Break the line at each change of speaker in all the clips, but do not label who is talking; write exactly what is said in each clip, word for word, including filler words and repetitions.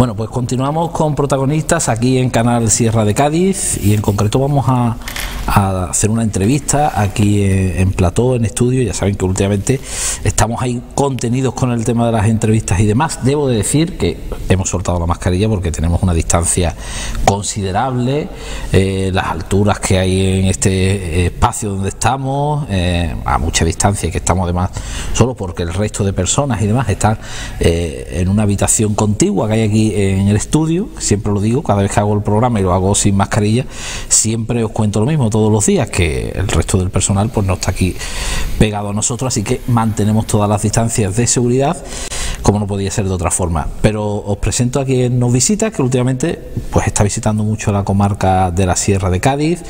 Bueno, pues continuamos con protagonistas aquí en Canal Sierra de Cádiz y en concreto vamos a, a hacer una entrevista aquí en, en plató, en estudio. Ya saben que últimamente estamos ahí contenidos con el tema de las entrevistas y demás. Debo de decir que hemos soltado la mascarilla porque tenemos una distancia considerable, eh, las alturas que hay en este espacio donde estamos, eh, a mucha distancia, y que estamos además solo porque el resto de personas y demás están eh, en una habitación contigua que hay aquí en el estudio. Siempre lo digo, cada vez que hago el programa y lo hago sin mascarilla, siempre os cuento lo mismo todos los días, que el resto del personal pues no está aquí pegado a nosotros, así que mantenemos todas las distancias de seguridad, como no podía ser de otra forma. Pero os presento a quien nos visita, que últimamente pues está visitando mucho la comarca de la Sierra de Cádiz,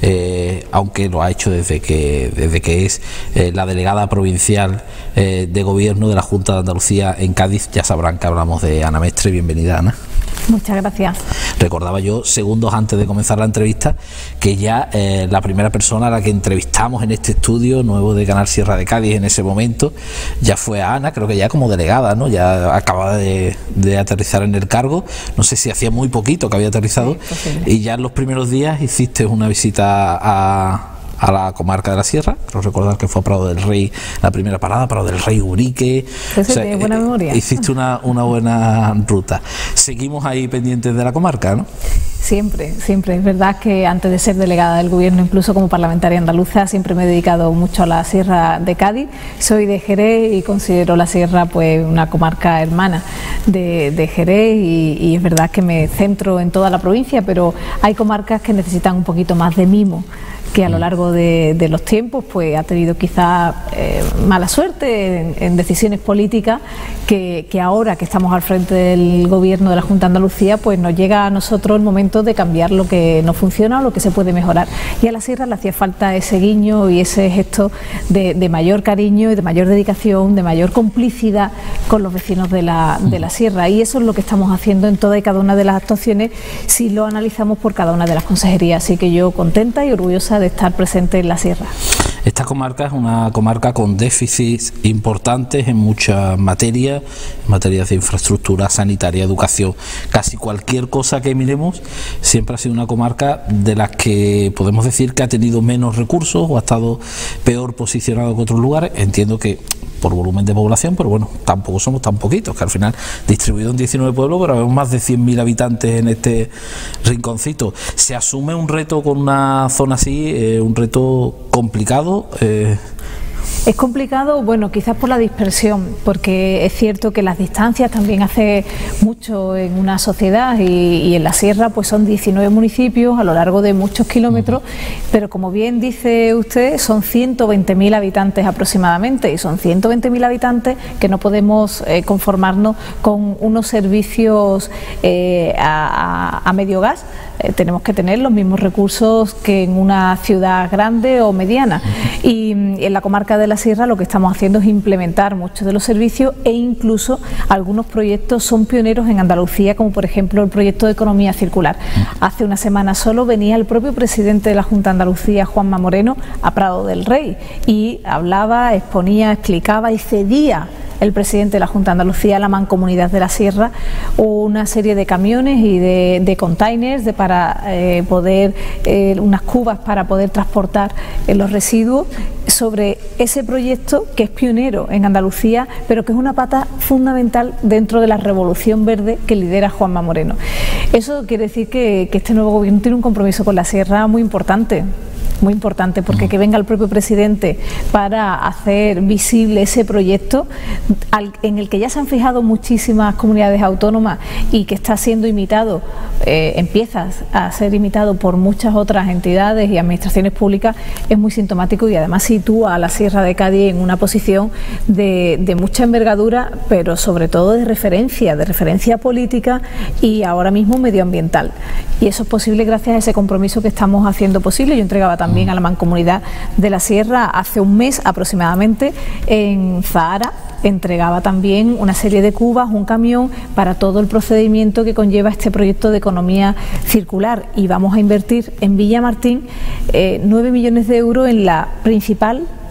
eh, aunque lo ha hecho desde que desde que es eh, la delegada provincial eh, de gobierno de la Junta de Andalucía en Cádiz. Ya sabrán que hablamos de Ana Mestre. Bienvenida, Ana.
Muchas gracias.
Recordaba yo, segundos antes de comenzar la entrevista, que ya eh, la primera persona a la que entrevistamos en este estudio nuevo de Canal Sierra de Cádiz en ese momento ya fue a Ana, creo que ya como delegada, ¿no? Ya acababa de, de aterrizar en el cargo, no sé si hacía muy poquito que había aterrizado, sí, y ya en los primeros días hiciste una visita a... a la comarca de la Sierra. Creo recordar que fue a Prado del Rey, la primera parada, Prado del Rey, Urique.
Pues o sea, tiene buena memoria.
Hiciste una, una buena ruta. Seguimos ahí pendientes de la comarca, ¿no?
Siempre, siempre. Es verdad que antes de ser delegada del gobierno, incluso como parlamentaria andaluza, siempre me he dedicado mucho a la Sierra de Cádiz. Soy de Jerez y considero la Sierra pues una comarca hermana de, de Jerez y, y es verdad que me centro en toda la provincia, pero hay comarcas que necesitan un poquito más de mimo, que a lo largo de, de los tiempos pues ha tenido quizá eh, mala suerte en, en decisiones políticas que, que ahora que estamos al frente del gobierno de la Junta de Andalucía pues nos llega a nosotros el momento de cambiar lo que no funciona o lo que se puede mejorar, y a la Sierra le hacía falta ese guiño y ese gesto de, de mayor cariño y de mayor dedicación, de mayor complicidad con los vecinos de la, de la Sierra, y eso es lo que estamos haciendo en toda y cada una de las actuaciones si lo analizamos por cada una de las consejerías, así que yo contenta y orgullosa de estar presente en la Sierra.
Esta comarca es una comarca con déficits importantes en muchas materias, en materias de infraestructura, sanitaria, educación, casi cualquier cosa que miremos. Siempre ha sido una comarca de las que podemos decir que ha tenido menos recursos o ha estado peor posicionado que otros lugares. Entiendo que por volumen de población, pero bueno, tampoco somos tan poquitos, que al final distribuido en diecinueve pueblos, pero habemos más de cien mil habitantes en este rinconcito. ¿Se asume un reto con una zona así, eh, un reto complicado? Eh...
Es complicado, bueno, quizás por la dispersión, porque es cierto que las distancias también hace mucho en una sociedad y, y en la Sierra pues son diecinueve municipios a lo largo de muchos kilómetros, pero como bien dice usted, son ciento veinte mil habitantes aproximadamente, y son ciento veinte mil habitantes que no podemos eh, conformarnos con unos servicios eh, a, a, a medio gas. Eh, tenemos que tener los mismos recursos que en una ciudad grande o mediana, y, y en la comarca de la Sierra lo que estamos haciendo es implementar muchos de los servicios, e incluso algunos proyectos son pioneros en Andalucía, como por ejemplo el proyecto de economía circular. Hace una semana solo venía el propio presidente de la Junta de Andalucía, Juanma Moreno, a Prado del Rey y hablaba, exponía, explicaba y cedía el presidente de la Junta de Andalucía a la Mancomunidad de la Sierra una serie de camiones y de, de containers de, para eh, poder, eh, unas cubas para poder transportar eh, los residuos, sobre ese proyecto que es pionero en Andalucía, pero que es una pata fundamental dentro de la revolución verde que lidera Juanma Moreno. Eso quiere decir que, que este nuevo gobierno tiene un compromiso con la Sierra muy importante. Muy importante, porque que venga el propio presidente para hacer visible ese proyecto al, en el que ya se han fijado muchísimas comunidades autónomas y que está siendo imitado, eh, empieza a ser imitado por muchas otras entidades y administraciones públicas, es muy sintomático, y además sitúa a la Sierra de Cádiz en una posición de, de mucha envergadura, pero sobre todo de referencia, de referencia política y ahora mismo medioambiental. Y eso es posible gracias a ese compromiso que estamos haciendo posible. Yo entregaba también también a la Mancomunidad de la Sierra hace un mes aproximadamente en Zahara, entregaba también una serie de cubas, un camión para todo el procedimiento que conlleva este proyecto de economía circular, y vamos a invertir en Villamartín eh, nueve millones de euros en la principal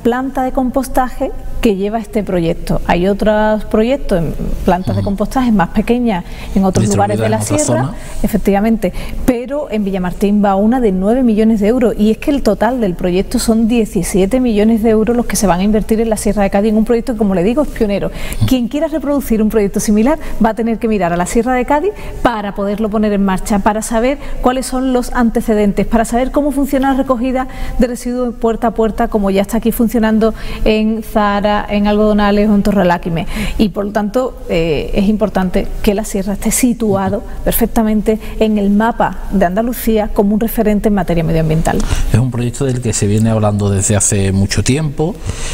planta de compostaje que lleva este proyecto. Hay otros proyectos en plantas uh-huh. de compostaje más pequeñas en otros lugares de la sierra, efectivamente, pero en Villamartín va una de nueve millones de euros, y es que el total del proyecto son diecisiete millones de euros los que se van a invertir en la Sierra de Cádiz, en un proyecto que, como le digo, es pionero. Uh-huh. Quien quiera reproducir un proyecto similar va a tener que mirar a la Sierra de Cádiz para poderlo poner en marcha, para saber cuáles son los antecedentes, para saber cómo funciona la recogida de residuos puerta a puerta, como ya está aquí funcionando en Zahara, en Algodonales o en Torreláquime. Y por lo tanto eh, es importante que la sierra esté situado perfectamente en el mapa de Andalucía como un referente en materia medioambiental.
Es un proyecto del que se viene hablando desde hace mucho tiempo.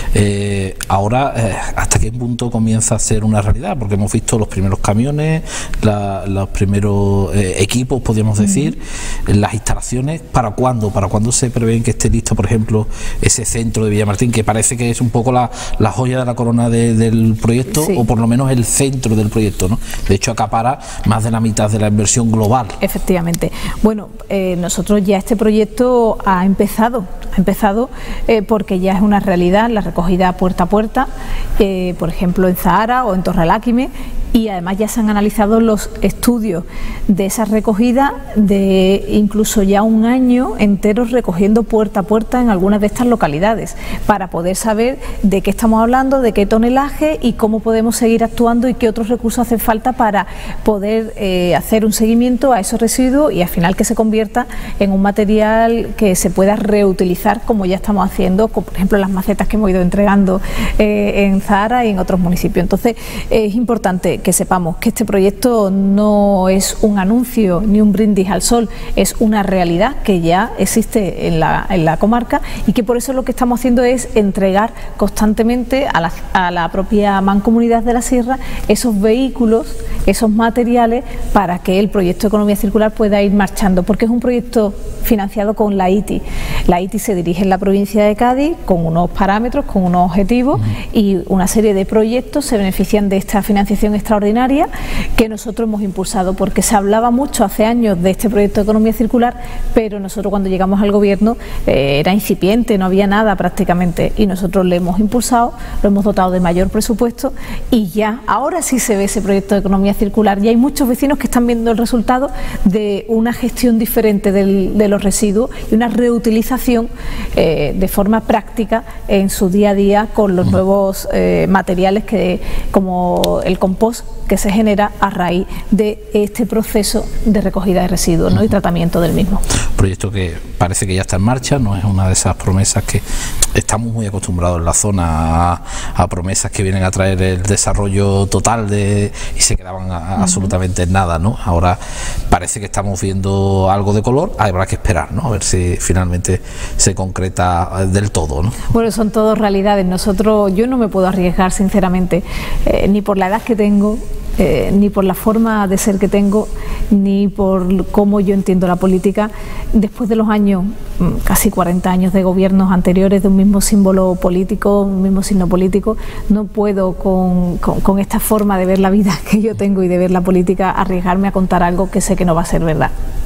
Eh, ahora, eh, ¿hasta qué punto comienza a ser una realidad? Porque hemos visto los primeros camiones, la, los primeros eh, equipos, podríamos decir, mm. las instalaciones. ¿Para cuándo? ¿Para cuándo se prevén que esté listo, por ejemplo, ese centro de Villamartín, que parece que es un poco la, la joya de la corona de, del proyecto, sí. o por lo menos el centro del proyecto, ¿no? De hecho, acapara más de la mitad de la inversión global.
Efectivamente. Bueno, eh, nosotros ya este proyecto ha empezado, ha empezado eh, porque ya es una realidad la recogida puerta a puerta, eh, por ejemplo en Zahara o en Torreláquime, y además ya se han analizado los estudios de esa recogida de incluso ya un año entero recogiendo puerta a puerta en algunas de estas localidades, para poder saber de qué estamos hablando, de qué tonelaje y cómo podemos seguir actuando y qué otros recursos hacen falta para poder eh, hacer un seguimiento a esos residuos y al final que se convierta en un material que se pueda reutilizar, como ya estamos haciendo, con, por ejemplo, las macetas que hemos ido entregando eh, en Zahara y en otros municipios. Entonces eh, es importante que sepamos que este proyecto no es un anuncio ni un brindis al sol, es una realidad que ya existe en la, en la comarca, y que por eso lo que estamos haciendo es entregar constantemente a la, a la propia Mancomunidad de la Sierra esos vehículos, esos materiales, para que el proyecto de economía circular pueda ir marchando, porque es un proyecto financiado con la I T I. La I T I se dirige en la provincia de Cádiz con unos parámetros, con unos objetivos, y una serie de proyectos se benefician de esta financiación extraordinaria que nosotros hemos impulsado, porque se hablaba mucho hace años de este proyecto de economía circular, pero nosotros cuando llegamos al gobierno eh, era incipiente, no había nada prácticamente, y nosotros le hemos impulsado, lo hemos dotado de mayor presupuesto, y ya ahora sí se ve ese proyecto de economía circular, y hay muchos vecinos que están viendo el resultado de una gestión diferente del, de los residuos y una reutilización eh, de forma práctica en su día a día con los nuevos eh, materiales que, como el compost, que se genera a raíz de este proceso de recogida de residuos, ¿no? y tratamiento del mismo.
Un proyecto que parece que ya está en marcha, no es una de esas promesas que estamos muy acostumbrados en la zona a, a promesas que vienen a traer el desarrollo total de, y se quedaban a, a, uh-huh. absolutamente en nada, ¿no? Ahora parece que estamos viendo algo de color, habrá que esperar, ¿no? A ver si finalmente se concreta del todo, ¿no?
Bueno, son todas realidades. Nosotros, yo no me puedo arriesgar sinceramente, eh, ni por la edad que tengo, Eh, ni por la forma de ser que tengo, ni por cómo yo entiendo la política. Después de los años, casi cuarenta años de gobiernos anteriores, de un mismo símbolo político, un mismo signo político, no puedo con, con, con esta forma de ver la vida que yo tengo y de ver la política arriesgarme a contar algo que sé que no va a ser verdad.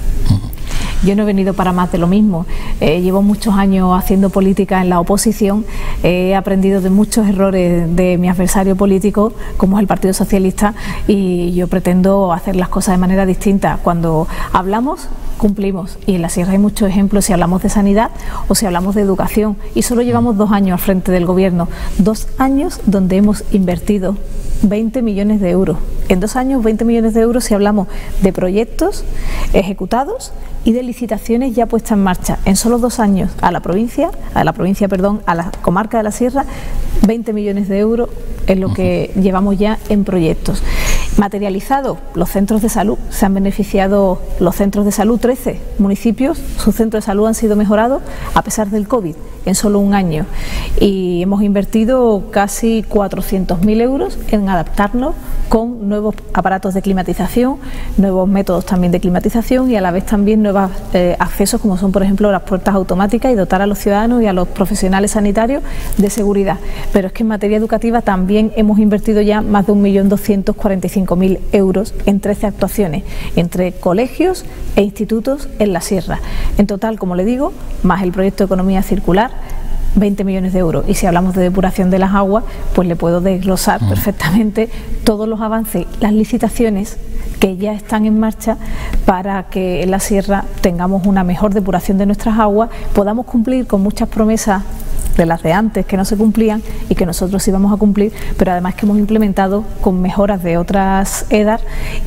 Yo no he venido para más de lo mismo. Eh, llevo muchos años haciendo política en la oposición, eh, he aprendido de muchos errores de mi adversario político, como es el Partido Socialista, y yo pretendo hacer las cosas de manera distinta. Cuando hablamos, cumplimos, y en la sierra hay muchos ejemplos si hablamos de sanidad o si hablamos de educación, y solo llevamos dos años al frente del gobierno, dos años donde hemos invertido veinte millones de euros. En dos años, veinte millones de euros si hablamos de proyectos ejecutados y de licitaciones ya puestas en marcha. En solo dos años a la provincia, a la provincia, perdón, a la comarca de la Sierra, veinte millones de euros es lo que llevamos ya en proyectos. Materializado, los centros de salud, se han beneficiado los centros de salud, trece municipios, sus centros de salud han sido mejorados a pesar del COVID en solo un año, y hemos invertido casi cuatrocientos mil euros en adaptarnos con nuevos aparatos de climatización, nuevos métodos también de climatización, y a la vez también nuevos eh, accesos, como son por ejemplo las puertas automáticas, y dotar a los ciudadanos y a los profesionales sanitarios de seguridad. Pero es que en materia educativa también hemos invertido ya más de un millón doscientos cuarenta y cinco mil euros en trece actuaciones entre colegios e institutos en la sierra. En total, como le digo, más el proyecto de economía circular, veinte millones de euros. Y si hablamos de depuración de las aguas, pues le puedo desglosar mm. perfectamente todos los avances, las licitaciones que ya están en marcha para que en la sierra tengamos una mejor depuración de nuestras aguas, podamos cumplir con muchas promesas de las de antes que no se cumplían y que nosotros íbamos a cumplir, pero además que hemos implementado con mejoras de otras E D A R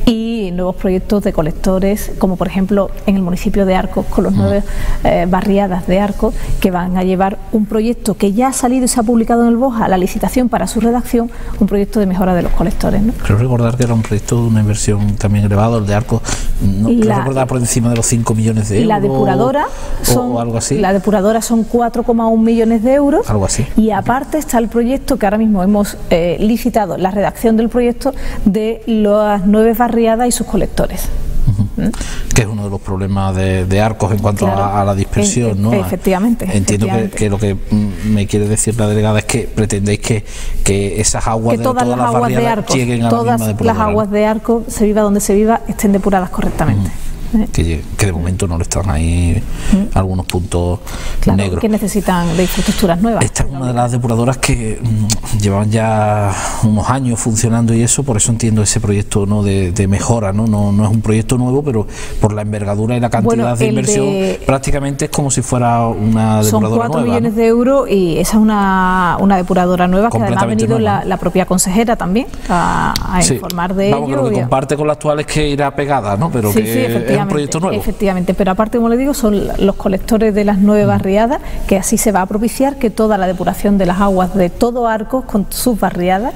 y nuevos proyectos de colectores, como por ejemplo en el municipio de Arcos, con los nueve eh, barriadas de Arcos, que van a llevar un proyecto que ya ha salido y se ha publicado en el BOJA, la licitación para su redacción, un proyecto de mejora de los colectores, ¿no?
Creo recordar que era un proyecto de una inversión también elevada, el de Arcos, no, creo la, recordar por encima de los cinco millones de euros.
La depuradora
o,
son,
o algo así.
La depuradora son cuatro coma uno millones de euros.
Algo así.
Y aparte está el proyecto que ahora mismo hemos eh, licitado, la redacción del proyecto de las nueve barriadas y sus colectores.
Uh-huh. ¿Mm? Que es uno de los problemas de, de Arcos en cuanto claro. a, a la dispersión,
en,
¿no?
Efectivamente.
Entiendo
efectivamente.
Que, que lo que me quiere decir la delegada es que pretendéis que, que esas aguas
que
de
todas,
todas
las,
las
aguas de Arcos,
lleguen a
todas
la misma depuradora.
Las aguas de Arcos, se viva donde se viva, estén depuradas correctamente. Uh-huh.
Que, que de momento no le están ahí mm. algunos puntos
claro,
negros.
Que necesitan de infraestructuras nuevas.
Esta es una de las depuradoras que mm, llevan ya unos años funcionando y eso, por eso entiendo ese proyecto, ¿no? de, de mejora, ¿no? No, no es un proyecto nuevo, pero por la envergadura y la cantidad bueno, de inversión de, prácticamente es como si fuera una depuradora nueva.
Son cuatro millones
¿no?
de euros y esa es una, una depuradora nueva que además ha venido la, la propia consejera también a, a sí. informar de
Vamos,
ello.
Lo que comparte con la actual es que irá pegada, ¿no? Pero
sí,
que
sí,
es un proyecto nuevo.
Efectivamente, pero aparte, como le digo, son los colectores de las nueve barriadas, que así se va a propiciar que toda la depuración de las aguas de todo Arcos con sus barriadas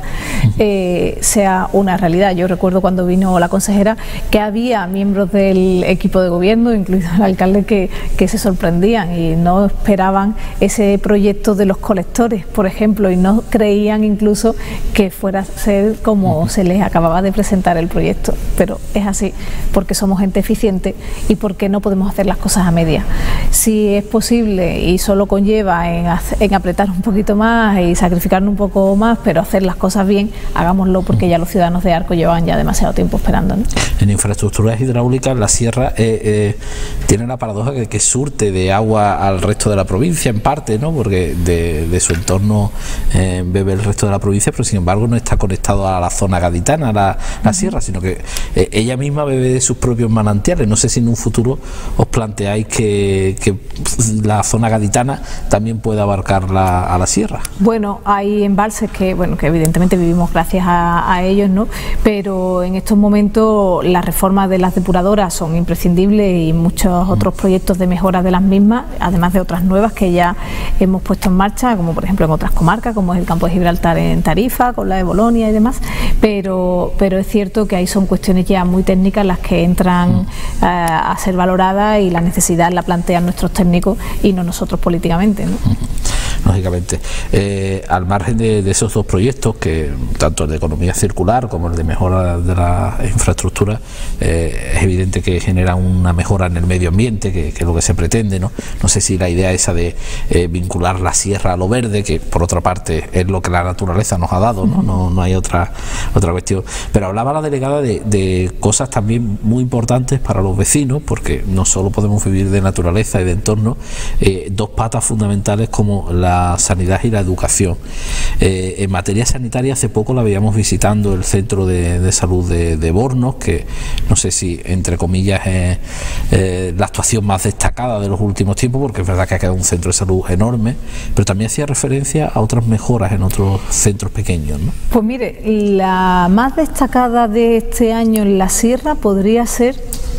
eh, sea una realidad. Yo recuerdo cuando vino la consejera que había miembros del equipo de gobierno, incluido el alcalde, que, que se sorprendían y no esperaban ese proyecto de los colectores, por ejemplo, y no creían incluso que fuera a ser como se les acababa de presentar el proyecto, pero es así, porque somos gente eficiente y porque no podemos hacer las cosas a medias. Si es posible y solo conlleva en, en apretar un poquito más y sacrificarnos un poco más, pero hacer las cosas bien, hagámoslo, porque ya los ciudadanos de Arcos llevan ya demasiado tiempo esperando, ¿no?
En infraestructuras hidráulicas la sierra eh, eh, tiene la paradoja que, que surte de agua al resto de la provincia en parte, ¿no? Porque de, de su entorno eh, bebe el resto de la provincia, pero sin embargo no está conectado a la zona gaditana, a la, la uh-huh. sierra, sino que eh, ella misma bebe de sus propios manantiales. No sé si en un futuro os planteáis que, que la zona gaditana también pueda abarcar la, a la sierra.
Bueno, hay embalses que, bueno, que evidentemente vivimos gracias a, a ellos, ¿no? Pero en estos momentos las reformas de las depuradoras son imprescindibles y muchos otros proyectos de mejora de las mismas, además de otras nuevas que ya hemos puesto en marcha, como por ejemplo en otras comarcas, como es el campo de Gibraltar en Tarifa, con la de Bolonia y demás, pero, pero es cierto que ahí son cuestiones ya muy técnicas las que entran mm. a, a ser valoradas y la necesidad la plantean nuestros técnicos y no nosotros políticamente, ¿no?
Lógicamente, eh, al margen de, de esos dos proyectos, que tanto el de economía circular como el de mejora de la infraestructura, eh, es evidente que genera una mejora en el medio ambiente, que, que es lo que se pretende, ¿no? No sé si la idea esa de eh, vincular la sierra a lo verde, que por otra parte es lo que la naturaleza nos ha dado, ¿no? No, no hay otra otra cuestión. Pero hablaba la delegada de, de cosas también muy importantes para los vecinos, porque no solo podemos vivir de naturaleza y de entorno, eh, dos patas fundamentales como la la sanidad y la educación. Eh, en materia sanitaria, hace poco la veíamos visitando el centro de, de salud de, de Bornos, que no sé si entre comillas es eh, la actuación más destacada de los últimos tiempos, porque es verdad que ha quedado un centro de salud enorme, pero también hacía referencia a otras mejoras en otros centros pequeños, ¿no?
Pues mire, la más destacada de este año en la sierra podría ser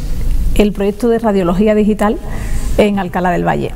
el proyecto de radiología digital en Alcalá del Valle.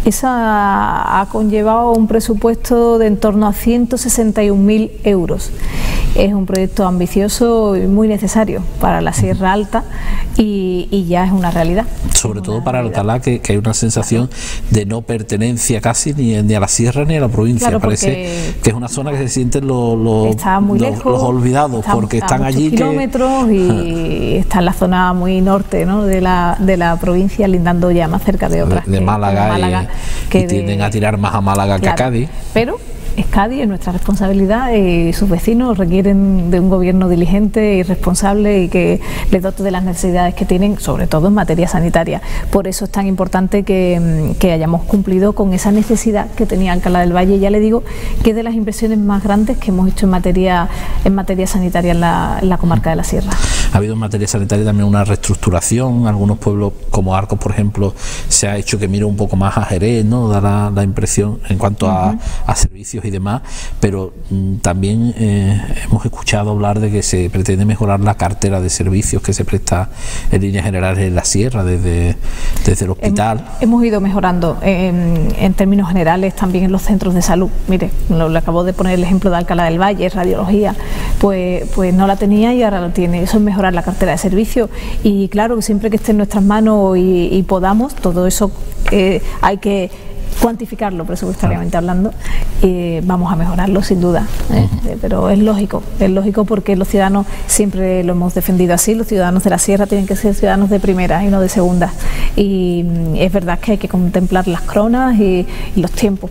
Esa ha conllevado un presupuesto de en torno a ciento sesenta y un mil euros. Es un proyecto ambicioso y muy necesario para la Sierra Alta y, y ya es una realidad.
Sobre todo para Alcalá, que, que hay una sensación de no pertenencia casi ni, ni a la sierra ni a la provincia.
Claro,
parece que es una zona que se sienten los, los,
está muy
los,
lejos,
los olvidados,
está,
porque
está
están
a
allí
kilómetros
que...
y está en la zona muy norte, ¿no? de, la, de la provincia, lindando ya más cerca de otras.
De, de Málaga,
que, de Málaga
y,
que
y tienden
de,
a tirar más a Málaga, claro, que a Cádiz.
Pero es Cádiz, es nuestra responsabilidad y sus vecinos requieren de un gobierno diligente y responsable y que les dote de las necesidades que tienen, sobre todo en materia sanitaria. Por eso es tan importante que, que hayamos cumplido con esa necesidad que tenía Alcalá del Valle. Ya le digo que es de las inversiones más grandes que hemos hecho en materia, en materia sanitaria en la, en la comarca de la Sierra.
Ha habido en materia sanitaria también una reestructuración. Algunos pueblos como Arcos, por ejemplo, se ha hecho que mire un poco más a Jerez, ¿no? Da la, la impresión en cuanto a, uh-huh. a servicios y demás, pero mm, también eh, hemos escuchado hablar de que se pretende mejorar la cartera de servicios que se presta en líneas generales en la Sierra desde, desde el hospital.
Hemos ido mejorando en, en términos generales también en los centros de salud. Mire, lo, le acabo de poner el ejemplo de Alcalá del Valle, radiología, pues, pues no la tenía y ahora lo tiene. Eso es mejorar la cartera de servicios y claro, siempre que esté en nuestras manos y, y podamos, todo eso eh, hay que cuantificarlo presupuestariamente hablando, eh, vamos a mejorarlo sin duda, ¿eh? Uh-huh. Pero es lógico, es lógico porque los ciudadanos siempre lo hemos defendido así, los ciudadanos de la Sierra tienen que ser ciudadanos de primera y no de segunda, y es verdad que hay que contemplar las cronas y, y los tiempos.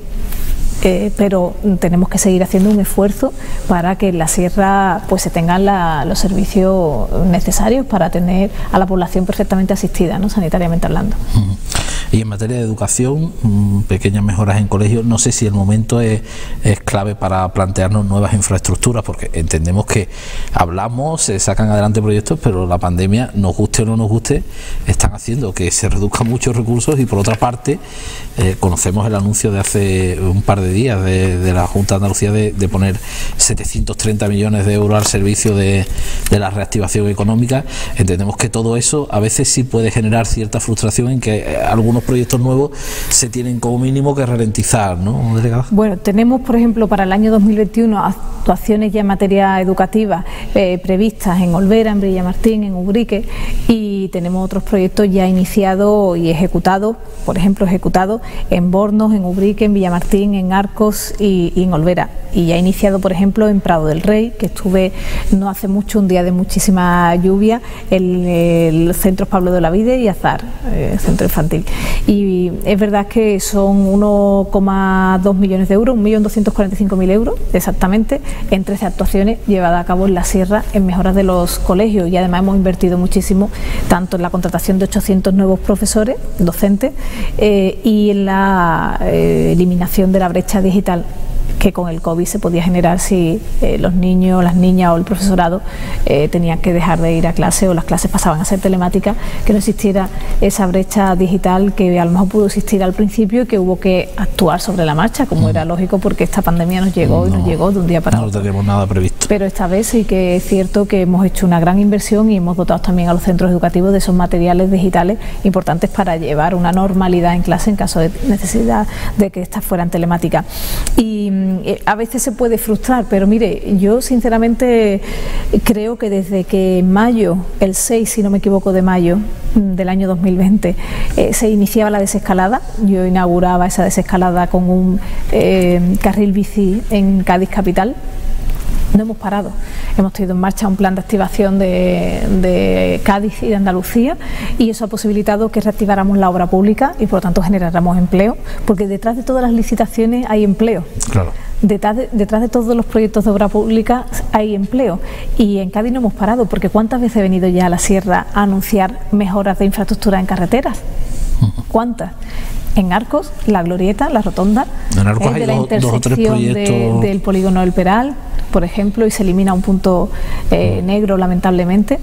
Eh, pero tenemos que seguir haciendo un esfuerzo para que en la Sierra pues se tengan la, los servicios necesarios para tener a la población perfectamente asistida, ¿no? Sanitariamente hablando.
Uh-huh. Y en materia de educación, pequeñas mejoras en colegios, no sé si el momento es, es clave para plantearnos nuevas infraestructuras, porque entendemos que hablamos, se sacan adelante proyectos, pero la pandemia, nos guste o no nos guste, están haciendo que se reduzcan muchos recursos y por otra parte eh, conocemos el anuncio de hace un par de días de, de la Junta de Andalucía de, de poner setecientos treinta millones de euros al servicio de, de la reactivación económica. Entendemos que todo eso a veces sí puede generar cierta frustración en que algunos proyectos nuevos se tienen como mínimo que ralentizar, ¿no, delegada?
Bueno, tenemos por ejemplo para el año dos mil veintiuno actuaciones ya en materia educativa eh, previstas en Olvera, en Villamartín, en Ubrique, y tenemos otros proyectos ya iniciados y ejecutados, por ejemplo ejecutados en Bornos, en Ubrique, en Villamartín, en Arcos y, y en Olvera, y ya iniciado por ejemplo en Prado del Rey, que estuve no hace mucho, un día de muchísima lluvia, el, el centro Pablo de la Vide y Azar, eh, centro infantil. Y es verdad que son uno coma dos millones de euros, un millón doscientos cuarenta y cinco mil euros exactamente, en trece actuaciones llevadas a cabo en la Sierra en mejoras de los colegios, y además hemos invertido muchísimo tanto en la contratación de ochocientos nuevos profesores, docentes, eh, y en la eh, eliminación de la brecha digital que con el COVID se podía generar si eh, los niños, las niñas o el profesorado eh, tenían que dejar de ir a clase o las clases pasaban a ser telemáticas, que no existiera esa brecha digital que a lo mejor pudo existir al principio y que hubo que actuar sobre la marcha, como mm. era lógico porque esta pandemia nos llegó no, y nos llegó de un día para
no
otro.
No teníamos nada previsto.
Pero esta vez sí que es cierto que hemos hecho una gran inversión y hemos dotado también a los centros educativos de esos materiales digitales importantes para llevar una normalidad en clase en caso de necesidad de que estas fueran telemáticas. Y a veces se puede frustrar, pero mire, yo sinceramente creo que desde que en mayo, el seis si no me equivoco de mayo del año dos mil veinte, eh, se iniciaba la desescalada, yo inauguraba esa desescalada con un eh, carril bici en Cádiz capital. No hemos parado, hemos tenido en marcha un plan de activación de, de Cádiz y de Andalucía, y eso ha posibilitado que reactiváramos la obra pública y por lo tanto generáramos empleo, porque detrás de todas las licitaciones hay empleo.
Claro.
Detrás de, detrás de todos los proyectos de obra pública hay empleo, y en Cádiz no hemos parado, porque ¿cuántas veces he venido ya a la Sierra a anunciar mejoras de infraestructura en carreteras? ¿Cuántas? En Arcos, la glorieta, la rotonda,
en Arcos
eh, de
hay
la
dos,
intersección
dos
de, del polígono del Peral, por ejemplo, y se elimina un punto eh, negro lamentablemente,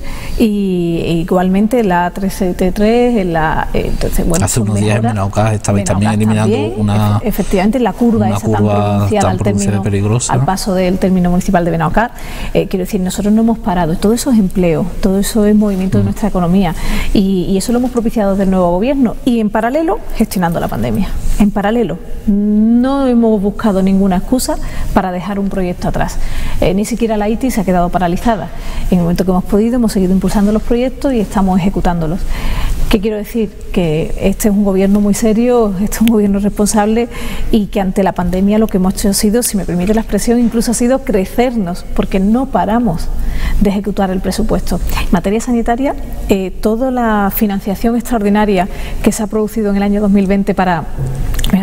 y e igualmente la tres setenta y tres, en la, eh, entonces, bueno,
hace unos días en Benaucás estabais también eliminando
también,
una
efectivamente la curva
una
esa
curva
tan pronunciada
tan
al, término,
peligrosa,
al paso del término municipal de Benaucás. Eh, quiero decir, nosotros no hemos parado, todo eso es empleo, todo eso es movimiento de nuestra economía, y, y eso lo hemos propiciado desde el nuevo gobierno, y en paralelo gestionando la pandemia. En paralelo, no hemos buscado ninguna excusa para dejar un proyecto atrás. Eh, ni siquiera la I T I se ha quedado paralizada. En el momento que hemos podido, hemos seguido impulsando los proyectos y estamos ejecutándolos. ¿Qué quiero decir? Que este es un gobierno muy serio, este es un gobierno responsable, y que ante la pandemia lo que hemos hecho ha sido, si me permite la expresión, incluso ha sido crecernos, porque no paramos de ejecutar el presupuesto. En materia sanitaria, eh, toda la financiación extraordinaria que se ha producido en el año dos mil veinte para mejorar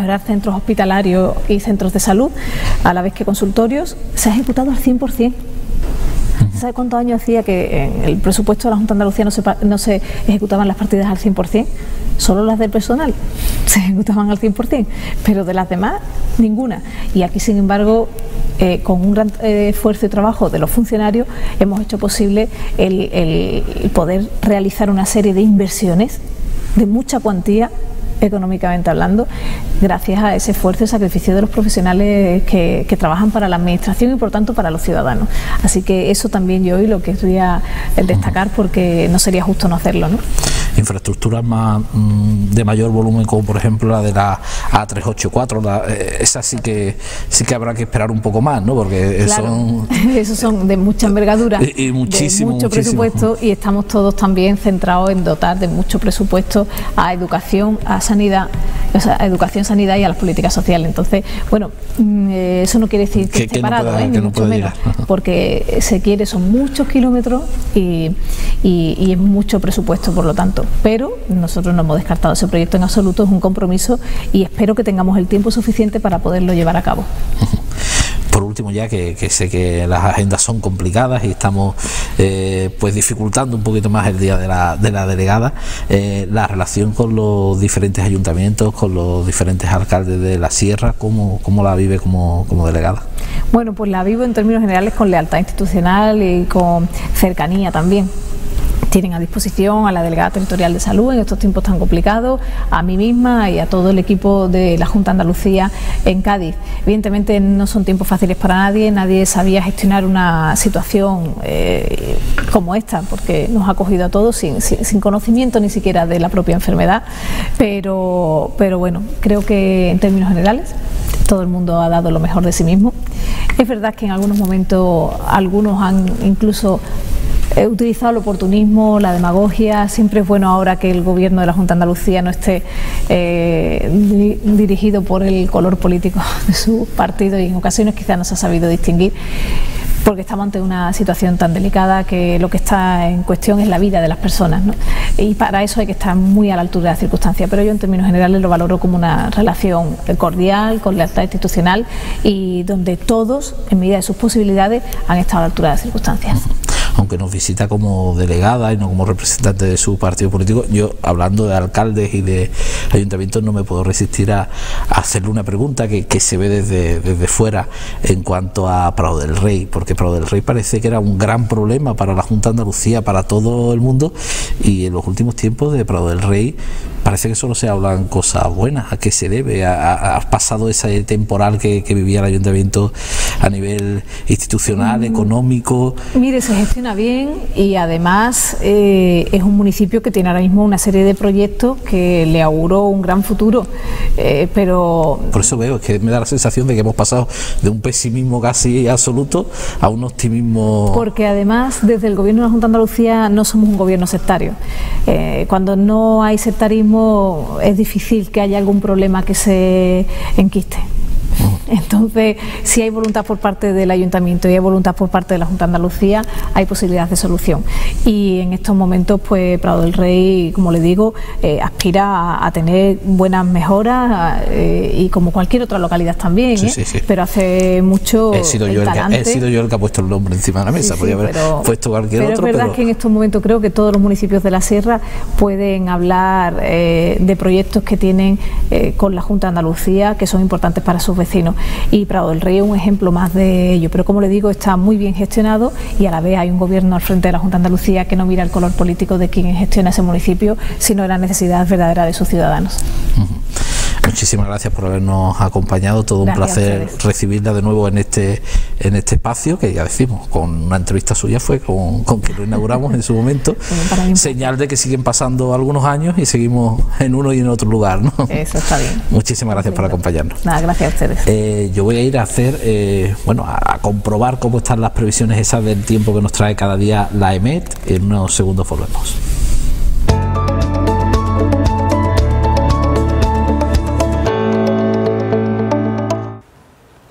mejorar centros hospitalarios y centros de salud, a la vez que consultorios, se ha ejecutado al cien por cien. ¿Sabe cuántos años hacía que en el presupuesto de la Junta de Andalucía no se, no se ejecutaban las partidas al cien por cien? Solo las del personal se ejecutaban al cien por cien, pero de las demás, ninguna. Y aquí, sin embargo, eh, con un gran eh, esfuerzo y trabajo de los funcionarios, hemos hecho posible el, el, el poder realizar una serie de inversiones de mucha cuantía, económicamente hablando, gracias a ese esfuerzo y sacrificio de los profesionales que, que trabajan para la administración y por tanto para los ciudadanos. Así que eso también yo hoy lo que quería destacar, porque no sería justo no hacerlo, ¿no?
Infraestructuras más mmm, de mayor volumen, como por ejemplo la de la A trescientos ochenta y cuatro, la, eh, esa sí que sí que habrá que esperar un poco más, ¿no? Porque
claro,
son
esos son de mucha envergadura,
y, y muchísimo,
de mucho
muchísimo.
presupuesto, y estamos todos también centrados en dotar de mucho presupuesto a educación, a sanidad, o sea, a educación, sanidad y a las políticas sociales. Entonces, bueno, eh, eso no quiere decir que, que esté que parado, no pueda, ¿eh? Ni mucho no menos, porque se quiere, son muchos kilómetros y, y, y es mucho presupuesto, por lo tanto. Pero nosotros no hemos descartado ese proyecto en absoluto, es un compromiso y espero que tengamos el tiempo suficiente para poderlo llevar a cabo.
Por último, ya que, que sé que las agendas son complicadas y estamos eh, pues dificultando un poquito más el día de la, de la delegada, eh, la relación con los diferentes ayuntamientos, con los diferentes alcaldes de la Sierra, ¿cómo, cómo la vive como, como delegada?
Bueno, pues la vivo en términos generales con lealtad institucional y con cercanía también. Tienen a disposición a la delegada territorial de salud en estos tiempos tan complicados, a mí misma y a todo el equipo de la Junta de Andalucía en Cádiz. Evidentemente no son tiempos fáciles para nadie, nadie sabía gestionar una situación eh, como esta, porque nos ha cogido a todos sin, sin, sin conocimiento ni siquiera de la propia enfermedad, pero, pero bueno, creo que en términos generales todo el mundo ha dado lo mejor de sí mismo. Es verdad que en algunos momentos algunos han incluso He utilizado el oportunismo, la demagogia. Siempre es bueno ahora que el gobierno de la Junta de Andalucía no esté eh, dirigido por el color político de su partido, y en ocasiones quizás no se ha sabido distinguir, porque estamos ante una situación tan delicada que lo que está en cuestión es la vida de las personas, ¿no? Y para eso hay que estar muy a la altura de las circunstancias, pero yo en términos generales lo valoro como una relación cordial, con lealtad institucional, y donde todos, en medida de sus posibilidades, han estado a la altura de las circunstancias.
Aunque nos visita como delegada y no como representante de su partido político, yo, hablando de alcaldes y de ayuntamientos, no me puedo resistir a, a hacerle una pregunta que, que se ve desde, desde fuera en cuanto a Prado del Rey, porque Prado del Rey parece que era un gran problema para la Junta de Andalucía, para todo el mundo, y en los últimos tiempos de Prado del Rey parece que solo se hablan cosas buenas. ¿A qué se debe? ¿Ha, ha pasado ese temporal que, que vivía el ayuntamiento a nivel institucional, mm. económico?
Mire, se gestiona bien, y además eh, es un municipio que tiene ahora mismo una serie de proyectos que le auguro un gran futuro, eh, pero...
Por eso veo, es que me da la sensación de que hemos pasado de un pesimismo casi absoluto a un optimismo...
Porque además desde el gobierno de la Junta de Andalucía no somos un gobierno sectario. Eh, cuando no hay sectarismo es difícil que haya algún problema que se enquiste. Entonces, si hay voluntad por parte del Ayuntamiento y hay voluntad por parte de la Junta de Andalucía, hay posibilidades de solución. Y en estos momentos, pues Prado del Rey, como le digo, eh, aspira a, a tener buenas mejoras, eh, y como cualquier otra localidad también,
sí,
¿eh?
sí, sí.
Pero hace mucho
he sido, yo el que, he sido yo el que ha puesto el nombre encima de la mesa, sí, podría sí, haber pero, puesto cualquier
pero
otro.
Es verdad
pero...
que en estos momentos creo que todos los municipios de la Sierra pueden hablar eh, de proyectos que tienen eh, con la Junta de Andalucía, que son importantes para sus vecinos. Y Prado del Rey es un ejemplo más de ello, pero como le digo, está muy bien gestionado, y a la vez hay un gobierno al frente de la Junta de Andalucía que no mira el color político de quien gestiona ese municipio, sino de la necesidad verdadera de sus ciudadanos.
Uh-huh. Muchísimas gracias por habernos acompañado, todo un gracias placer recibirla de nuevo en este en este espacio, que ya decimos, con una entrevista suya fue con, con que lo inauguramos en su momento, señal de que siguen pasando algunos años y seguimos en uno y en otro lugar, ¿no?
Eso está bien.
Muchísimas gracias por acompañarnos.
Nada, gracias a ustedes.
Eh, yo voy a ir a hacer, eh, bueno, a, a comprobar cómo están las previsiones esas del tiempo que nos trae cada día la E M E T. En unos segundos volvemos.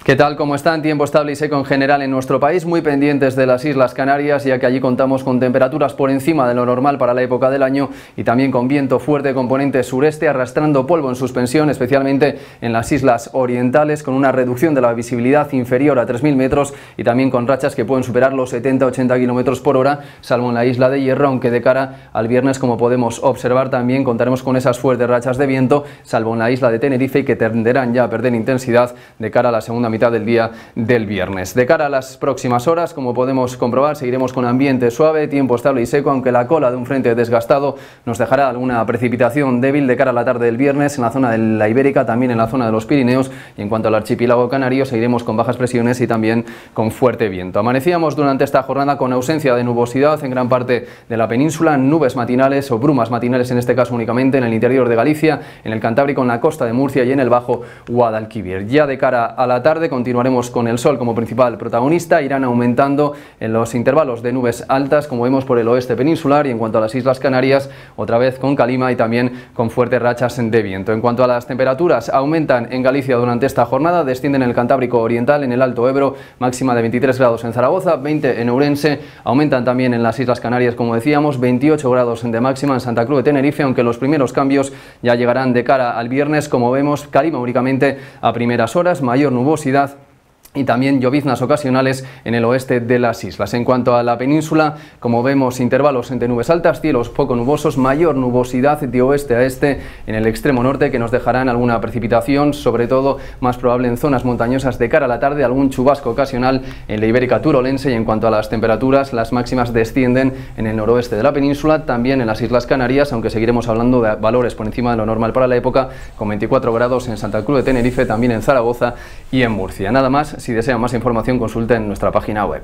¿Qué tal? ¿Cómo están? Tiempo estable y seco en general en nuestro país, muy pendientes de las Islas Canarias, ya que allí contamos con temperaturas por encima de lo normal para la época del año y también con viento fuerte componente sureste arrastrando polvo en suspensión, especialmente en las islas orientales, con una reducción de la visibilidad inferior a tres mil metros y también con rachas que pueden superar los setenta a ochenta kilómetros por hora, salvo en la isla de Hierro, aunque de cara al viernes, como podemos observar, también contaremos con esas fuertes rachas de viento, salvo en la isla de Tenerife, y que tenderán ya a perder intensidad de cara a la segunda mitad del día del viernes. De cara a las próximas horas, como podemos comprobar, seguiremos con ambiente suave, tiempo estable y seco, aunque la cola de un frente desgastado nos dejará alguna precipitación débil de cara a la tarde del viernes en la zona de la Ibérica, también en la zona de los Pirineos, y en cuanto al archipiélago canario seguiremos con bajas presiones y también con fuerte viento. Amanecíamos durante esta jornada con ausencia de nubosidad en gran parte de la península, nubes matinales o brumas matinales en este caso únicamente en el interior de Galicia, en el Cantábrico, en la costa de Murcia y en el Bajo Guadalquivir. Ya de cara a la tarde continuaremos con el sol como principal protagonista, irán aumentando en los intervalos de nubes altas, como vemos por el oeste peninsular, y en cuanto a las Islas Canarias, otra vez con calima y también con fuertes rachas de viento. En cuanto a las temperaturas, aumentan en Galicia durante esta jornada, descienden en el Cantábrico Oriental, en el Alto Ebro, máxima de veintitrés grados en Zaragoza, veinte en Ourense, aumentan también en las Islas Canarias, como decíamos, veintiocho grados de máxima en Santa Cruz de Tenerife, aunque los primeros cambios ya llegarán de cara al viernes, como vemos, calima únicamente a primeras horas, mayor nubosidad y también lloviznas ocasionales en el oeste de las islas. En cuanto a la península, como vemos, intervalos entre nubes altas, cielos poco nubosos, mayor nubosidad de oeste a este en el extremo norte, que nos dejarán alguna precipitación, sobre todo más probable en zonas montañosas de cara a la tarde, algún chubasco ocasional en la Ibérica turolense. Y en cuanto a las temperaturas, las máximas descienden en el noroeste de la península, también en las Islas Canarias, aunque seguiremos hablando de valores por encima de lo normal para la época, con veinticuatro grados en Santa Cruz de Tenerife, también en Zaragoza y en Murcia. Nada más. Si desean más información, consulten nuestra página web.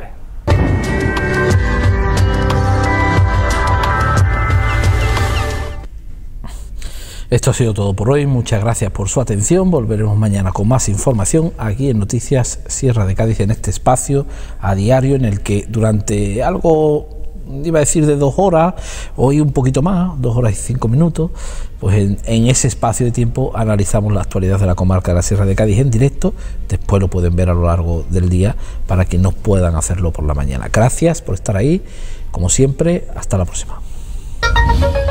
Esto ha sido todo por hoy. Muchas gracias por su atención. Volveremos mañana con más información aquí en Noticias Sierra de Cádiz, en este espacio a diario en el que durante algo, iba a decir de dos horas, hoy un poquito más, dos horas y cinco minutos, pues en, en ese espacio de tiempo analizamos la actualidad de la comarca de la Sierra de Cádiz en directo. Después lo pueden ver a lo largo del día para que no puedan hacerlo por la mañana. Gracias por estar ahí, como siempre, hasta la próxima.